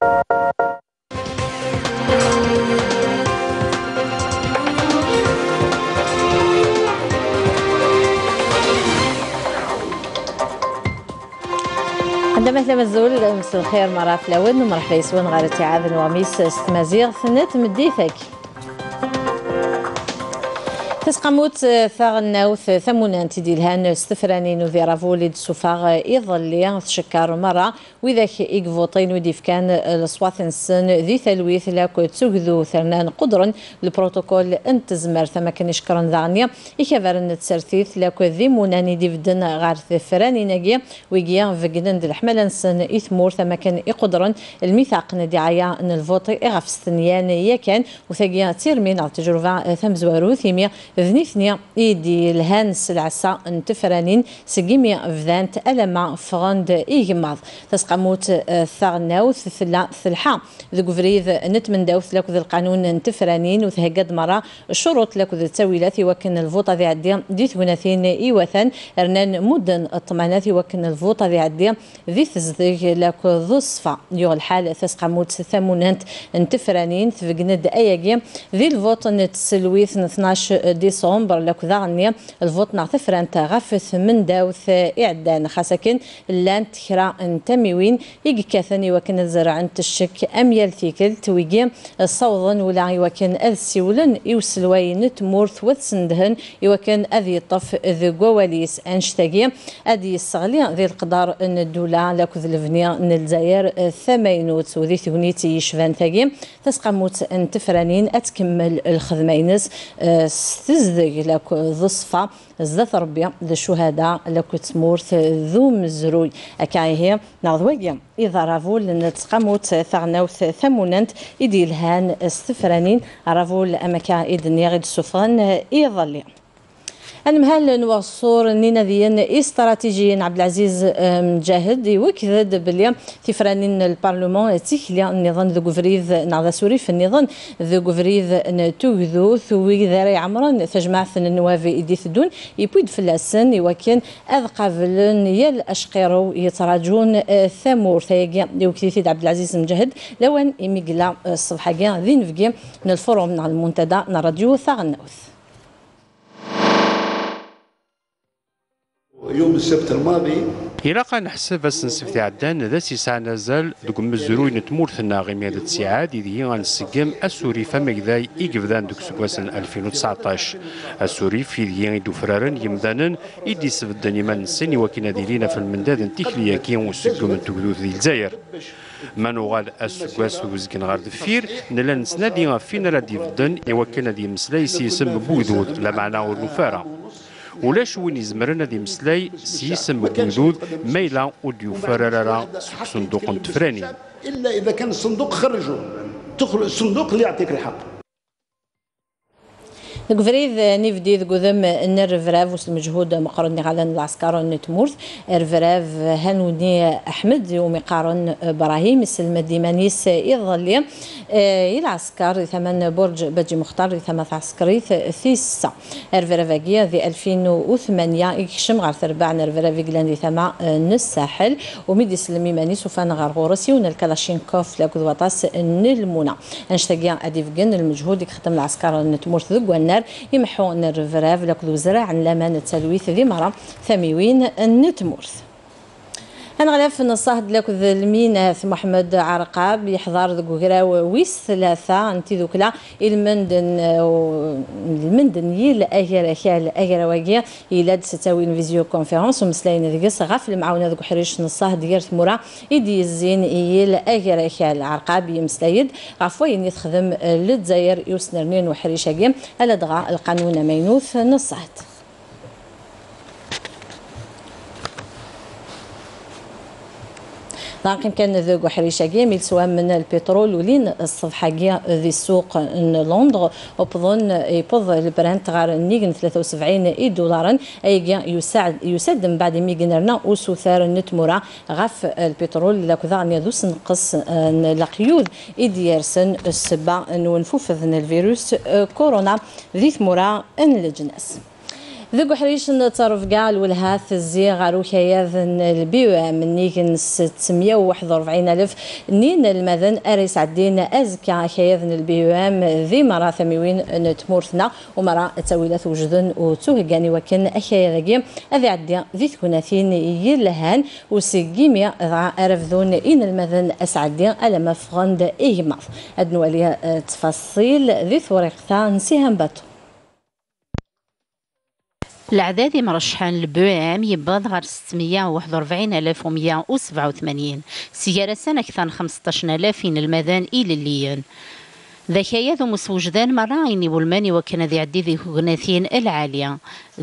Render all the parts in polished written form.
عندما مثل مزول مساء الخير مرة في الأول مرحبا يسون غير تعاذن وميس استمازيغ ثنت مديثك تسقموت ثاغناوث ثمونا تديلهان ستفرانين وذي رافوليد سوفاغ يظلي تشكار مرة وإذا إيكفوطين وديف كان الصواثنسن ذي ثلويث لاكو تسوغذو ثرنان قدرا البروتوكول انتزمر ثم كان يشكرن ذانيا إكفرن تسرثيث لاكو ذي موناني ديفدن غارث فراني ناقيا ويقيا فقدن دي الحملانسن إثمور ثم كان يقدرن الميثاق ندعايا ان الفوطي إغفستنيان يكن وثقيا تيرمين على تجربة ثمزوارو ثيميا ذنيثنيا إيدي الهانس العسا انتفرانين سقيمي فذانت ألما فغاند إيجماض تسقموت ثغناوث ثلحا ذو فريذ نتمن داوث لك ذي القانون انتفرانين وثهقد مرة الشروط لك ذي التاويلات وكن الفوطة ذي عديا ذي ثوناثين إيوثان رنان مدن الطمانات وكن الفوطة ذي عديا ذي ثزذي لك ذو الصفا يو الحال تسقموت ثمونانت انتفرانين ثفقند أياجي ذي الفوط نتسلويث 12 ديسمبر لك ذاغنيا الفوت نعتفرن تغفث من داوث إعدان خاصكن لان تخرا انتميوين يجي كاثني وكن الزرع الشك أميال ثيكل تويجي الصوضن ولا وكن السيولن يوسلوين تمورث وتسندهن وكن أذي طف ذي قواليس أنشتاقي أذي الصغلي ذي القدر أن الدولة لك ذي الفنيا الجزائر ثمينوت وذي ثونيتي يشفان ثاقي تسقموت انتفرانين أتكمل الخدمينز تزدق لك ذو الصفا زدت ربي ذو الشهداء لك تمورث ذو مزروي أكاي هي نعضوية إذا رافول نتقموت ثغناوث ثموننت إدي الهان استفرانين رافول أمكا إدن يغيد السفران يظلي المهل نوصور نينذيين استراتيجيين عبد العزيز مجاهد يوكذد باليوم تفرانين البرلمان تيخليا النظام ذو قفريذ نعذا سوري في النظام ذو قفريذ نتوذو ثوي ذاري عمران تجمع في النوافي إديثدون يبويد في اللسن يوكن أذقافلن يل أشقيرو يتراجون ثمور ثيقيا يوكذيث عبد العزيز مجاهد لوان إميقلا الصبحاقيا ذي نفقيا من الفوروم من المنتدى راديو ثغنوث يوم السبت الماضي إلا نحسب السنسف عدان ذا سيسا نزل دقم الزروي نتمورثنا غميادة سعاد إذي غنسقم السوري فمكذاي إيقفدان دوك سكواسن 2019 السوري في ذي دوفرارن يمدانن إدي سفدان يمان السن وكنا ديلينا في المنداد انتخليا كيان وسقم التقدوث ذي الجزائر ما نغال السكواس وزكن غار دفير نلا نسنادي فينا ردي فدن وكنا دي مسلاي سيسم بودود لا معنى والنفارة ولاش وين يزمرنا دي مسلاي سيسم بودود ميلا وديو فرارا صندوق تفراني الا اذا كان الصندوق خرجوا تخرج الصندوق اللي يعطيك الحق قفريذ نفدي ذقذم الرفراف وسط مجهود مقارن على العسكر نتمورث الرفراف هنوني أحمد ومقارن إبراهيم السلم الديمانيس يظل العسكر ثمن برج بجي مختار ثمن عسكري ثيسة الرفرافية ذي 2008 يكشم غير ثربعنا الرفرافي قلان ثما الساحل وميدي سلمي مانيس وفان غرغورسي ونالكلاشينكوف لاكوذ وطاس نلمونا انشتاقيا أديفقن المجهود يخدم العسكر نتمورث ذق والنار يمحون الرفراف لكذو زرع لامان التلويث ذي مرة ثميوين نتمورث أنا غلاف نصاهد لك الميناث محمد عرقاب يحضر ذو ويس ثلاثة أنتي ذوكلا المندن يل أهير أخيال أهير واقيا يلاد ستاوين فيزيو كونفيرنس ومسلاين ذقص غاف المعاونة ذو حريش نصاهد ديرث مرا يدي الزين يل أهير أخيال عرقاب يمسلايد غافوين يتخدم للجزائر يوسنرنين وحريش أقيم ألا دغا القانون مينوث نصاهد دونك كان ذوق حريشاكي ميل سواء من البترول ولين الصفحاكية ذي السوق لندن وبظن يبض البرانت غير نيجن 73 دولارا اي يساعد من بعد ميجنرنا وسوثار نتمورا غف البترول لكذا ندوس نقص القيود إديارسن السبا ونفوفذن الفيروس كورونا ذي ثمورا ان الجناس ذو حريش ترفقا الولهاث الزيغ عروكا ياذن البيو من نيكن 641,000 نين المذن أريس عدين أزكا كياذن البيوام ذي مرا ثميوين نتمورثنا ومرا تاويلات وجدن وتوهقاني وكن أكياذاقي أذي عدي ذي ثكوناثين يلهان وسقيمي ذا أرفذون إن المذن أسعدي ألم فغند إيماض أدنو عليها تفاصيل ذي ثوريقتا نسيهم باتو. العداد مرشحان البوام يباض غير 641,187 سيارة سنة أكثر 15,000 المذان إلى الليان ذكايا ذو مسوجدان مراعيني والماني وكان ذي عدي ذي هغناثين العالية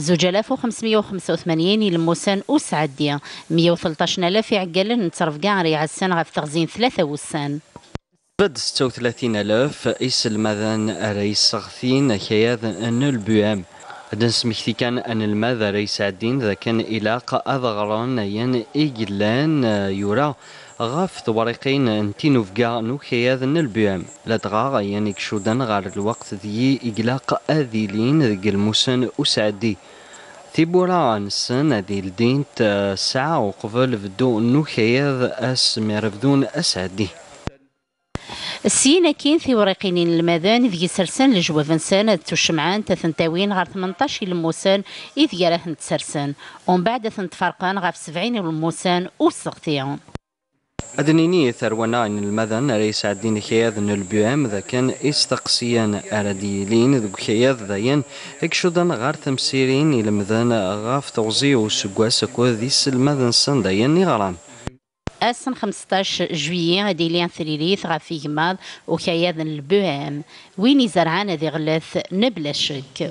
2,585 الموسان أسعدية 113,000 عقالا نترف قاعري عسان غف تغزين 3 وسان بد 36,000 إيس المذان رئيس غثين كياذ أن البوام دنس مكتيكان أن الماذا رئيس عدين ذا كان إلاقة أذغران ين إيجلان يورا غاف ثوريقين انتينو فقا نوكياذ البيام لا تغاغ يعني كشودان غار الوقت ذي إقلاق أذيلين ذي الموسن أسعدي ثيبورا نسن ذي الدين ساعة وقبل فدو نوكياذ أس ميرفدون أسعدي السينا كين في ورقين المذان ذي سرسان لجوافن سنة تشمعان تثنتاوين غير 18 الموسان إذ يراهن تسرسان ومن بعد ثنتفرقان غير 70 الموسان وسغتيان أدنيني ثرونا إن المذن رئيس عدين كياذ البيام ذا كان استقصيان أرديلين ذو كياذ ذاين اكشودان غير تمسيرين إلى مذن غاف توزي وسقواس كوذيس المذن سنداين غرام أسن 15 جويي ديليان ثريريث غافي جماض وكياذ البوام ويني زرعان ذي غلاث نبلا شك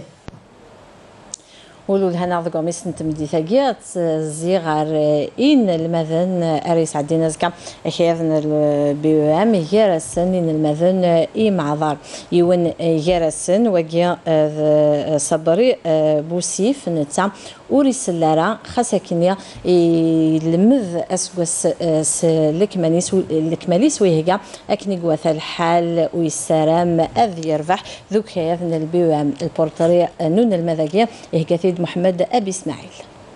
ولو هنا ذا قميص نتمدي ثقيات زيغار إن المذن أريس عدينا زكا كياذن البوام يرسن إن المذن إي معذار يون يرسن وجي صبري بوسيف نتا وريس اللارا خساكنيا المذ أسوس الكماليس ويهجا أكني قوث الحال ويسارام أذ يرفح ذو كياذن البوام البورتري نون المذاقية إهجاثيد محمد أبي إسماعيل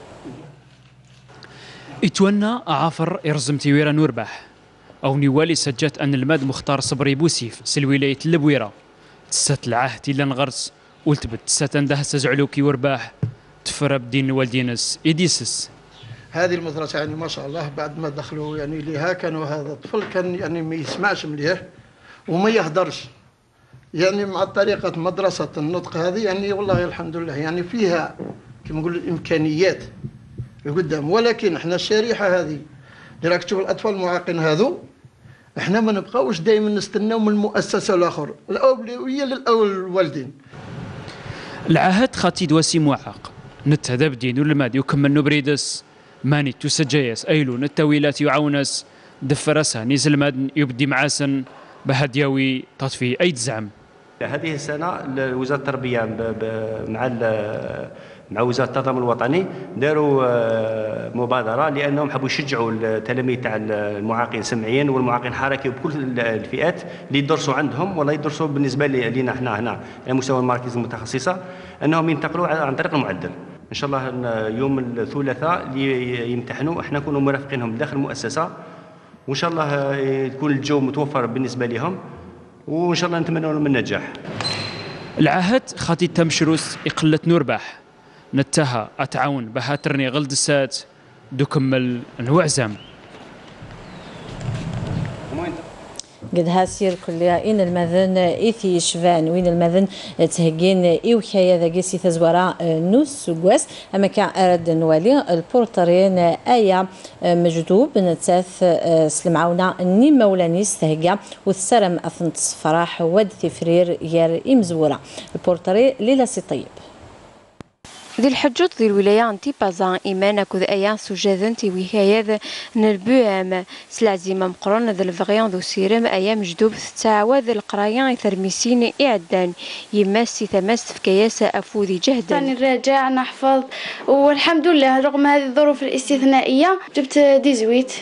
إتونا عافر إرزم تيويرا نورباح أو نوالي سجات أن الماد مختار صبري بوسيف سلويلية اللبويرة تسات العهد إلا نغرس ولتبت تسات انده سزعلوكي ورباح تفرب دين والدينس إديسس هذه المدرسة يعني ما شاء الله بعد ما دخلوا يعني لها كانوا هذا الطفل كان يعني ما يسمعش مليح وما يهدرش يعني مع طريقة مدرسة النطق هذه يعني والله الحمد لله يعني فيها كما نقول الإمكانيات قدام ولكن احنا الشريحة هذه اللي راك تشوف الأطفال المعاقين هذو احنا ما نبقاوش دائما نستناو من المؤسسة الآخر الأولوية للوالدين. العهد خاتي دواسي معاق نتهدى بدين والمادي وكمل نبريدس ماني تسجيس أيلو نتاويلات يعاونس دفرسها نيزل مادن يبدي معاسن بهدياوي تطفي أي تزعم. هذه السنة وزارة التربية مع وزارة التضامن الوطني داروا مبادرة لأنهم حبوا يشجعوا التلاميذ تاع المعاقين سمعيا والمعاقين حركي بكل الفئات اللي يدرسوا عندهم ولا يدرسوا بالنسبة لنا احنا هنا على مستوى المراكز المتخصصة أنهم ينتقلوا عن طريق المعدل. إن شاء الله يوم الثلاثاء اللي يمتحنوا احنا نكونوا مرافقينهم داخل المؤسسة وإن شاء الله يكون الجو متوفر بالنسبة لهم وإن شاء الله نتمنى لهم النجاح. العهد خاطي تمشروس إقلة نورباح نتها أتعاون بهاترني غلدسات دوكمل نوعزم قد هاسير كلها إن المذن إثي شفان وين المذن تهجين إوكايا ذا جيسي تزورا نوس وقوس أما كان أرد نوالي البورترين آية مجدوب نتاث سلمعونا ني مولانيس تهجا وثسرم أثنت صفراح ود ثفرير يار إمزورا البورتري ليلى سي طيب ذي الحجوط ذي الولاية انتي بازان إيمانا كذ أيان سجاذن تي وهايا نربوام سلعزيمة مقرون ذي الفغيان ذو سيرم أيام جدوب تعاوذ القرايان يثرمسين إعدان يماسي ثماس في كياسة أفوذي جهدا. يعني نراجع نحفظ والحمد لله رغم هذه الظروف الاستثنائية جبت ديزويت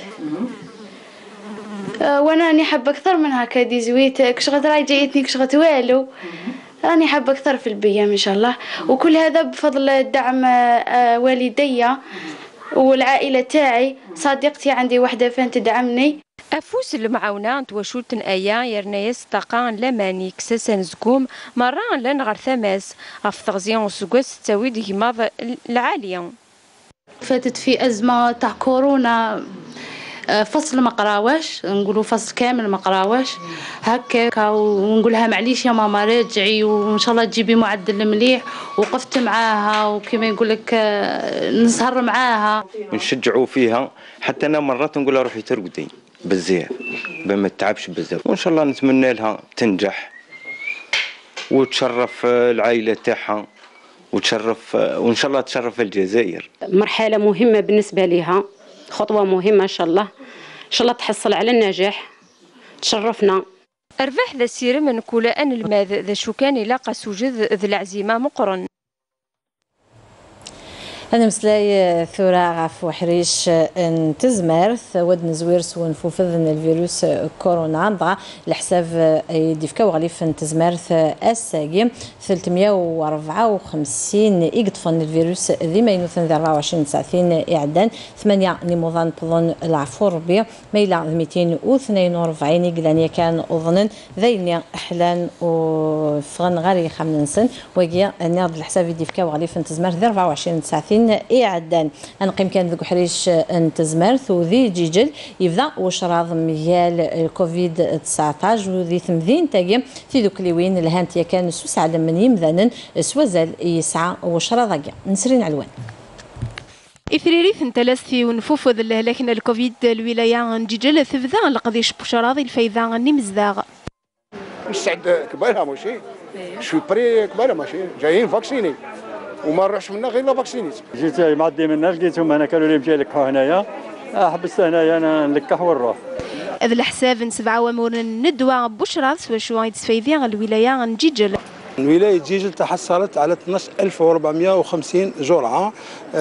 وانا راني حابة أكثر من هكا ديزويت كشغت راي جايتني كشغت والو راني حابة أكثر في البيام إن شاء الله، وكل هذا بفضل دعم والدي والعائلة تاعي. صديقتي عندي وحدة فين تدعمني. أفوس المعاونة توشولت أيا يرنايس طاقان لماني كساسن زكوم مرة لن غير ثماس غف تغزيون سكواس تساوي ديما العالية. فاتت في أزمة تاع كورونا، فصل ما قراوش، نقولوا فصل كامل ما قراوش هكا، ونقولها معليش يا ماما راجعي وان شاء الله تجيبي معدل مليح. وقفت معاها وكما يقول لك نسهر معاها نشجعوا فيها. حتى انا مرات نقول لها روحي ترقدي بزاف ما تتعبش بزاف، وان شاء الله نتمنى لها تنجح وتشرف العائله تاعها وتشرف، وان شاء الله تشرف الجزائر. مرحله مهمه بالنسبه لها، خطوه مهمه ان شاء الله تحصل على النجاح، تشرفنا. أربح ذا السير من كل أن الماذ ذا شو كان يلاقى سوجد ذا العزيمة مقرن. أنا مسلاي ثورة غاف حريش تزمرث ود نزوير سون فوفذن الفيروس كورونا ضع الحساب يدفكا وغليف تزمرث الساقي 354 يقطفن الفيروس ذي ما ينوثن 24 ساعتين إعدان 8 نموذن بظن العفو ربي ميلا 242 يقدان كان أظنن ذيني أحلان وفغن غاري خمن سن وجي نياض الحساب يدفكا وغليف تزمرث 24 ساعتين إعدان. أنقيم كان ذو حريش تزمرث وذي جيجل يبدأ وشراض ميال الكوفيد 19 وذي ثمذين تاقي في ذوك لوين الهانتيا كان سوس عدم من يمذنن سوزل يسعى وشراض نسرين علوان. إثريري ثنتلس في ونفوف لكن الكوفيد الولاية جيجل ثبذا لقضيش بشراض الفايدة نمزداغ. مستعد كبارها ماشي شو بري كبارها ماشي جايين فاكسيني وما نروحش منا غير لا فاكسينيت. جيت معدي من الناس لقيتهم هنا كانوا لي مشي يلقحوا هنايا، حبست هنايا انا نلقح ونروح. هذا الحساب سبعة وامور الندوة بشرى سوا يتفايدي الولاية جيجل. ولاية جيجل تحصلت على 12450 جرعة،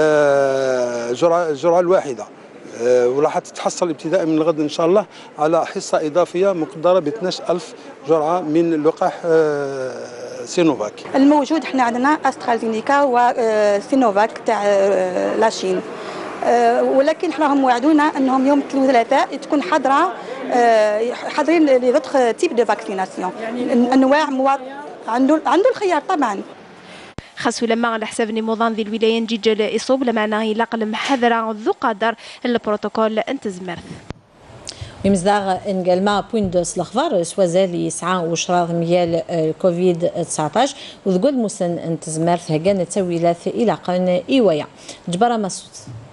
الجرعة الواحدة، وراح تتحصل ابتداء من الغد ان شاء الله على حصة إضافية مقدرة ب 12000 جرعة من اللقاح سينوفاك. الموجود احنا عندنا استرازينيكا وسينوفاك تاع لاشين، ولكن احنا هم وعدونا انهم يوم الثلاثاء تكون حاضرين لدوطخ تيب دو فاكسيناسيون، انواع عنده الخيار طبعا. خاصو لما على حساب نموذان ذي الولاية جيجل يصوب لمعناه يلاقل محاذرة ذو قدر البروتوكول انتزمرث. بمزداغ انقلما بويندوس الاخبار سوازال يسعى وشراض ميال كوفيد 19 وذقول موسن انتزمرث هجان تسويلات الى قان ايوايا جبره مسعود.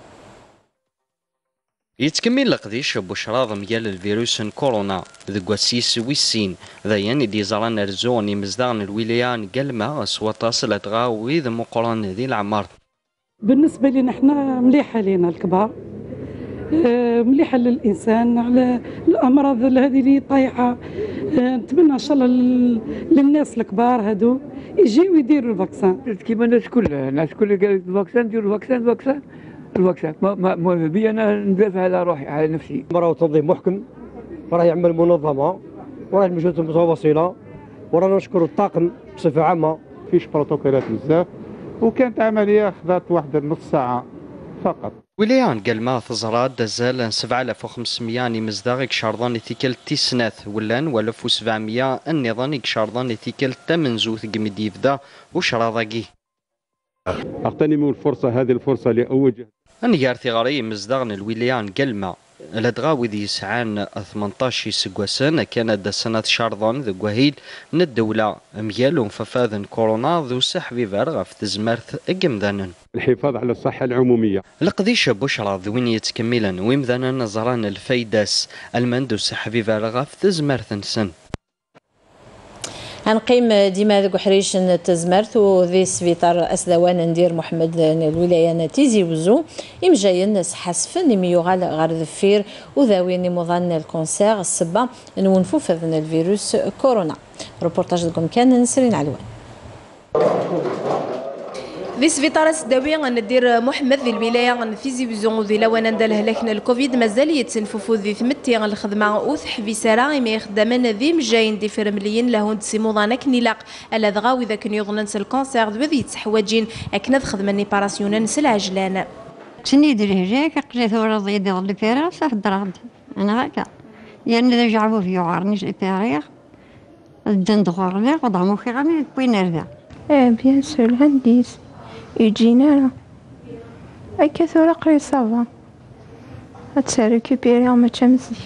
يتكمل لقديش بشراض ميال الفيروس كورونا ذقواسيس ويسين ذاين دي زران رزوني مزداغن الولايان قلما سواطاس الادغاوي ذا مقرن ذي العمار. بالنسبه لنا احنا مليحه لينا الكبار، مليحه للانسان على الامراض هذه اللي طايحه. نتمنى ان شاء الله للناس الكبار هادو يجيو يديروا الفاكسان كيما الناس كلها قالت الفاكسان ديروا الفاكسان ما بي انا ندافع على روحي على نفسي. راه تنظيم محكم، راه يعمل منظمه، وراه المجهودات متواصله، ورانا نشكروا الطاقم بصفه عامه. فيش بروتوكولات بزاف وكانت عمليه خذت واحد نص ساعه فقط. ولايان قال ثزراد دزال 7500 مزداغ شارضان ثيكل تيسناث ولان 1700 النظام شارضان ثيكل تمنزوث قمديف دا وشراضاقي. اغتنم الفرصه، هذه الفرصه لاوجه انيار ثغاري مزداغن الولايان قلما الادغاوي ذي سعان 18 سقوسان كانت سنة شارضان ذو قهيل من الدولة ميال ففاذن كورونا ذو سحبي فارغ في تزمرث اقمذانا الحفاظ على الصحة العمومية. القضيش بشرى ذوين يتكملا ويمذانا نظران الفايداس المندو سحبي فارغ في تزمرث سن. هنقيم ديما ذو حريش تزمرث وذي سفيطر أسدوان ندير محمد الولاية تيزي وزو إمجاين حسفن يميوغال غار ذفير وذاوين مظن الكونسير السبا نونفو فذن الفيروس كورونا. روبورتاج لكم كان نسرين علوان. ذي سفيطارة الداوية غندير محمد ذي الولاية غنفيزي بزون ذي لوانا ندال هلاكنا الكوفيد مازال يتسنفوفو ذي ثمتي الخدمة اوثح في سارة إما يخدمن ذي مجاين دي فرمليين لهون تسيموضانا كنيلاق ألا دغاو إذا كان يظننس الكونسير ذي يتحواجين أكنا خدمة نيباراسيونا نسل عجلان تنيد الهجاك قجيت ورا ضيدي ظل فيرا صح دراد أنا هكا يعني إذا جعبوا في يعارنيش إباريغ الدن دغور لي وضعمو في غني بوين أرذا بيان سور هنديس يجينا أي كثورة قري صافا هتساريكوبيري أو ماتشامزي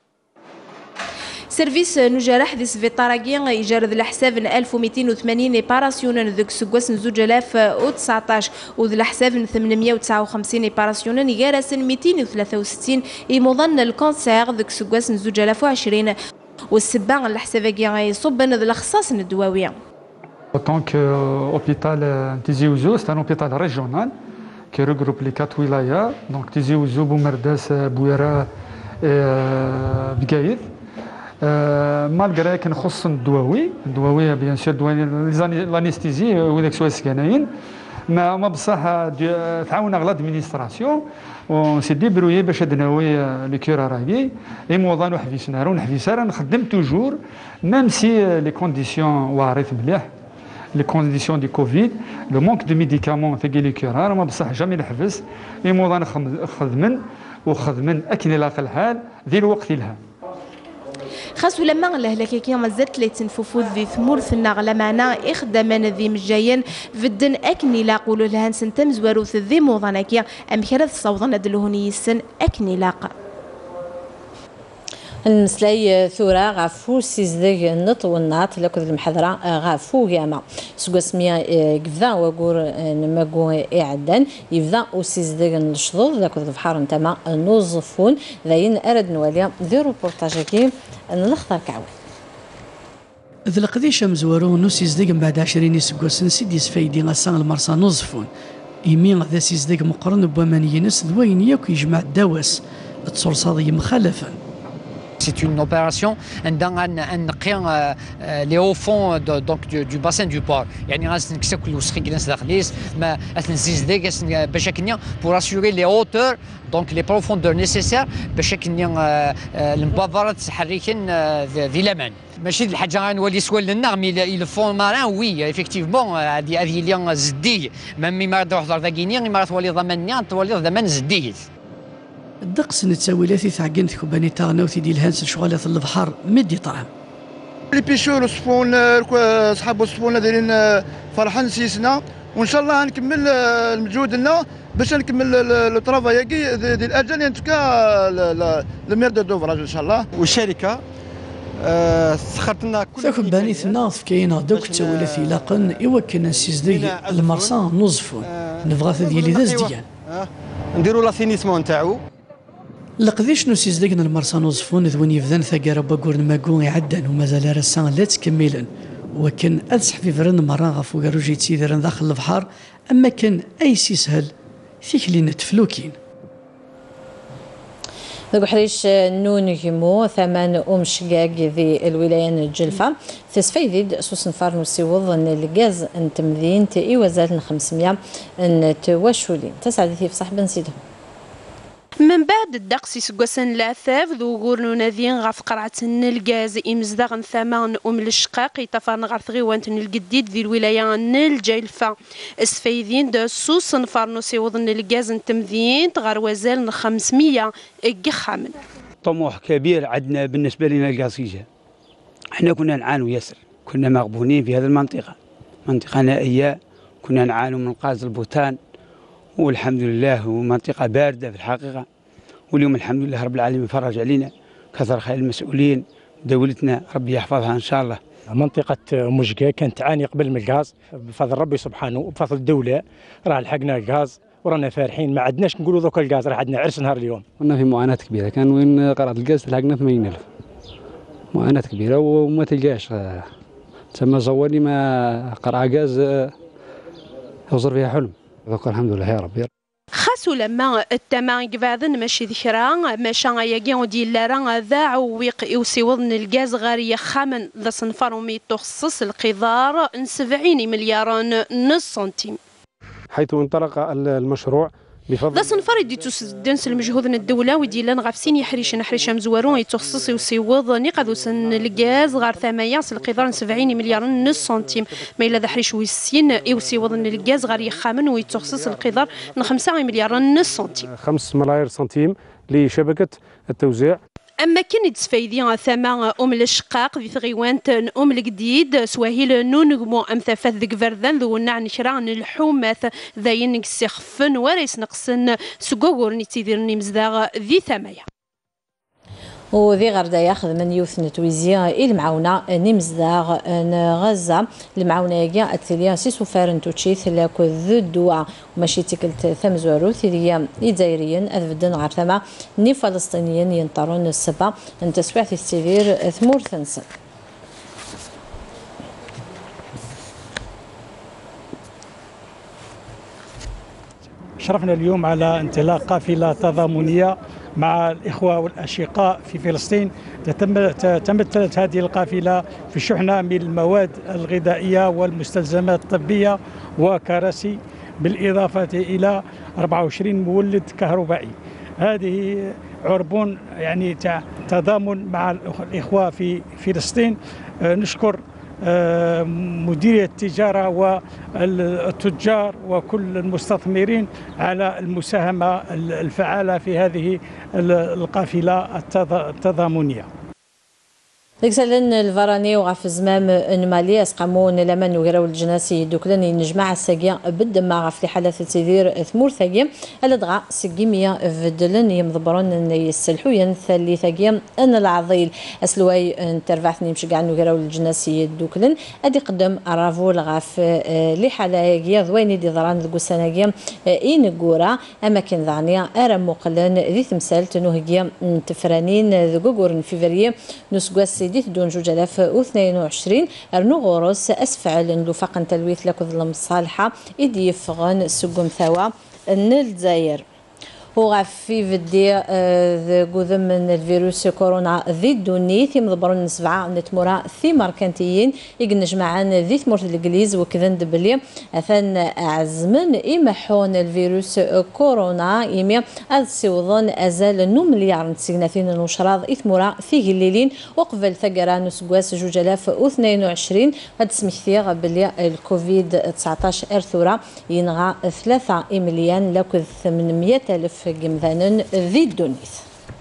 سيرفيس نجارح ذي سفيطاراكي يجرد الحساب 1280 ايباراسيون ذوك سكواس 2019 وذ الحساب 859 ايباراسيون يجارس 263 يمضن الكونسير ذوك سكواس 2020 والسباع الحساباكي يصب ذ الاخصاص الدواويه. Autant qu'hôpital Tizi Ouzou, c'est un hôpital régional qui regroupe les 4 wilayas, donc Tizi Ouzou, Boumerdas, Bouira et Bgaïd. Malgré qu'il y ait الدواوي bien sûr l'anesthésie وذاك سوا السكانين ما بصح تعاون على l'administration on s'est débrouillé باش ناوي لي كورا راهي اي موضان وحفيسنا ونحفيسنا نخدم توجور même si les conditions واعرف مليح les conditions du Covid, le manque de médicaments في لي كورا ما بصح جامي نحفز اي موضان خدمن اكن لاقى الحال ذي الوقت لها خاصو لما الهلاكيكي مازالت لي تنفوفو ذي ثمور ثنا غلا معنا إخدامان ذي مجاين فدن أكني لاقولو لها نسنتم زواروث ذي موضاناكي أم كرث صوضنا دلهوني يسن أكني لاق المسلاي ثورة غافو سيزدق النط والناط لكذ المحضرة غافو جامع سقو سميا قفذا وقور نماقو إعدان يفذا وسيزدق الشضوض لكذ البحار نتما نوظفون ذاين أرد نواليا ذي روبورتاجيكي نلخطر كعوي ذي القضية مزورو نو سيزدق بعد 20 سقو سيديس فايدي غسان المرسى نوظفون يمين ذا سيزدق مقرن بوامانينس ذوين ياكو يجمع الدواس تصرصاضي مخالفا. C'est une opération dans les hauts fonds du bassin du port. Pour assurer les hauteurs, donc les profondeurs nécessaires ماشي الحاجه غنولي سوال لنا مي الفون ماران وي افيكتيفمون هذه اللي زدي ميم ما تروح ذاكيني ما تولي ضمنني تولي ضمان زدي الدقس نتساويلاتي ثعقنت كوباني تاغناوتي ديال الهانس شغالات البحر مدي طعام لي بيشور الصفون صحاب الصفون دايرين فرحان سيسنا وان شاء الله نكمل المجهود لنا باش نكمل الطرافاي ديال الاجل ينتكا المير دو دوفراج ان شاء الله والشركه سخرت لنا كل ثاكم باني ثنا كاينه دوك تساويلاتي لاقن يوكلنا سيزدي المرسان نوظفون نبغى ديالي دازديان نديروا لاسينيسمون تاعو لقديش نسيز دقنا المرسى نوظفون ذوين يفذن ثقارة باقور نماقون يعدن ومازال رسان لا تكملن وكان أذسح في فرن مرة غفو قاروجي تسيذرن داخل البحر أما كان أي سيسهل فيك اللي نتفلوكين ذوك حريش نون يمو ثمان شقاق ذي الولايان الجلفة تسفيديد سوس نفار نسيوض ان الغاز نتمذين تي وزال 500 نتوشولين تسعد في صاحب نسيدهم من بعد الدقس سقوسن لاثاف ذو غورنو ناذين غاف قرعة الغاز إمزداغن ثمان الشقاق يتفرن غارث غيوانت الجديد ذي الولاية الجلفة اسفيدين دو سوس نفارنو سيوضن الغاز نتمذين تغار وزال 500 اقخامن طموح كبير عندنا بالنسبة لنا الغازيجة احنا كنا نعانوا ياسر كنا مغبونين في هذه المنطقة منطقة نائية كنا نعانوا من غاز البوتان والحمد لله ومنطقة باردة في الحقيقة واليوم الحمد لله رب العالمين فرج علينا كثر خير المسؤولين دولتنا ربي يحفظها إن شاء الله. منطقة مجقة كانت تعاني قبل من الغاز بفضل ربي سبحانه وبفضل الدولة راه لحقنا الغاز ورانا فارحين ما عندناش نقولوا ذوك الغاز راه عندنا عرس نهار اليوم. كنا في معاناة كبيرة كان وين قرعة الغاز لحقنا 80,000 معاناة كبيرة وما تلقاش تسمى زوالي ما قرعة غاز يوصل فيها حلم. ذوك الحمد لله يا ربي. خاصو لما التمام قباذن ماشي ذكرى ماشا ياكيو ديال لارا ذا عويق يوسيوضن الغاز غارية خامن ذا صنفار مي تخصص القذار 70 مليار نص سنتيم. حيث انطلق المشروع بفضل ذا صنفر دي تسدنس المجهود الدولة وديلان غافسين يحريش مزورون يتخصص ويصوض نقذ سن الغاز غار ثماياس القدر 70 مليار نص سنتيم ما إلا ذا حريش ويسين يوصيوض الغاز غار يخامن ويتخصص القدر 5 مليار نص سنتيم 5 ملايير سنتيم لشبكة التوزيع. أما كان تسفيدين ثما الشقاق ذي ثغيوانت الجديد سواهيل نونغمو ثفاث ذيك فردان ذو نعن شران الحومات ذاين السخفن وريس نقصن سقوغور نتيذير نمزداغ ذي ثمايا. وذي غردا ياخذ من يوث نتويزيا المعاونة نمزداغ غزة المعاونة يجي أتليا سيسو فارن توتشيث لاكو ذو الدواء وماشي تكلت ثم زوارو ثريا إدايريا أذبدن عرثما ني فلسطينيين ينطرون السبا ان تسويع في السيفير ثمور ثنسن. شرفنا اليوم على انطلاق قافلة تضامنية مع الإخوة والأشقاء في فلسطين. تمثلت هذه القافلة في شحنة من المواد الغذائية والمستلزمات الطبية وكراسي بالإضافة إلى 24 مولد كهربائي. هذه عربون يعني تضامن مع الإخوة في فلسطين. نشكر مديرية التجارة والتجار وكل المستثمرين على المساهمة الفعالة في هذه القافلة التضامنية. ديكسلن الفراني وغاف زمام نمالي اسقامون لمن وغيرو الجناسي دوكلن ينجمع الساقيا بدما غاف لحالة تدير ثمور ثاقيا الادغا سقيميا فدلن يمضبرون يسلحو ينثلي ثاقيا ان العضيل اسلواي ترفعثني مشقع وغيرو الجناسي دوكلن ادي قدم رافول غاف لحالة ياقيا ذويني دي ضران القساناقيا إنقورا اماكن ذعنيا ارم مقلن ذي تمثال تنوهقيا تفرانين ذقوقور فيفريا نسقواسي ديث دون 2022 أرنو غورس أسفعل لفاق تلويث لك ظلم صالحة إدي يفغن سقم ثوا الجزائر. هو في فيدي قذم من الفيروس كورونا ذي الدوني ثم ضبرون سبعة نتمرا ثي ماركانتيين يجنج معان ذي ثمرت الإنجليز وكذن دبلي أثن أعزمن إمحون الفيروس كورونا إيمي أذسوضن أزال نو مليار نتسجناثين نشراض إثمرا فيه الليلين وقبل ثقرا نسقواس 2022 هاد سميثيغ بلي الكوفيد 19 إرثورا ينغى 3 مليون لكذ 800,000 جمذان ذي الدونيث.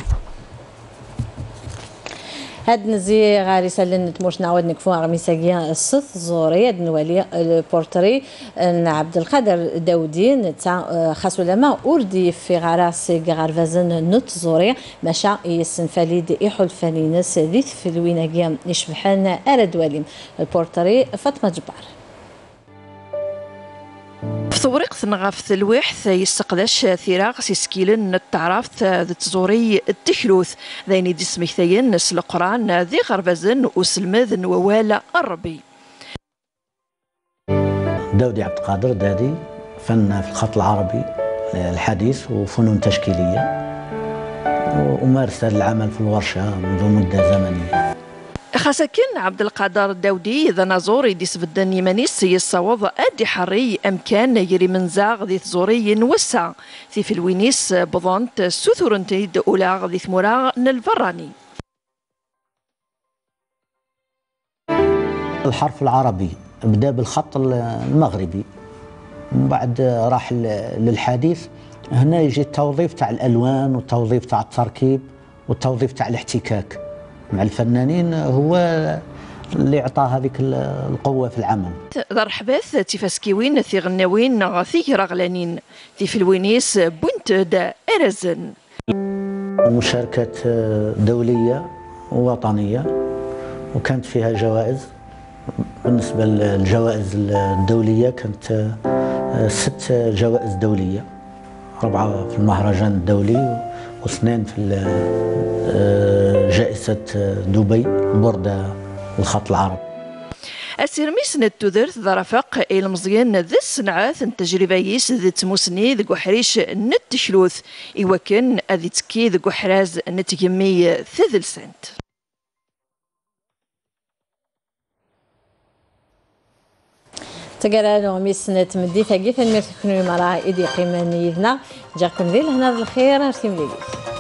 هاد نزي غاري سلن تموش نعود نكفو غميساقيا الصث زوري هاد نوالي البورتري عبد القادر داودي نتا خاصو لما أوردي في غراس غارفازن نوت زوري مشا يسنفاليد إيحول فانينس ذيث في الويناقيا يشبحان أردوالي البورتري فاطمة جبار. في طوريق ثنغاف الوحث يستقداش ثراغ سيسكيلن التعرافت ذي تزوري التحلوث ذيني دي سميثيين نس القرآن ذي غربزن وسلمذن ووالا الربي. داودي عبد القادر دادي فن في الخط العربي الحديث وفنون تشكيلية ومارس العمل في الورشة منذ مدة زمنية. خاسكن عبد القادر الداودي ذا نازوري ديس بدن يمانيس يصوض ادي حري امكان يري منزاغ ذي زوري نوسع في الوينيس بضانت سوثورنتيد اولاغ ذي ثمورا نالفراني. الحرف العربي بدا بالخط المغربي من بعد راح للحديث. هنا يجي التوظيف تاع الالوان والتوظيف تاع التركيب والتوظيف تاع الاحتكاك مع الفنانين هو اللي عطى هذيك القوة في العمل. دار حباث تيفاسكيوين ثيغناوين غاثي رغلانين في الوينيس بنت دا أرزن. مشاركات دولية ووطنية وكانت فيها جوائز. بالنسبة للجوائز الدولية كانت 6 جوائز دولية، 4 في المهرجان الدولي و2 في جائزة دبي بوردة الخط العربي. السيرميس نتودرث ذرفق المزيان ذي الصنعات التجربة يس ذي تموسني ذي قحريش نتشلوث إيوكن أذي تكي ذي قحراز نتجمي ثذل سنت. تقرأ ميس تمدي ثقيثا ميرتكنو مرا إيدي قيمان يذنا جاكم ذي لهنا الخير هرتي مليليث.